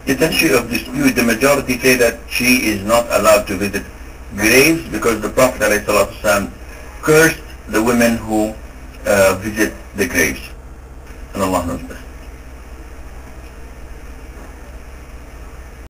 It's an issue of dispute. The majority say that she is not allowed to visit graves because the Prophet ﷺ cursed the women who visit the graves. And Allah knows best.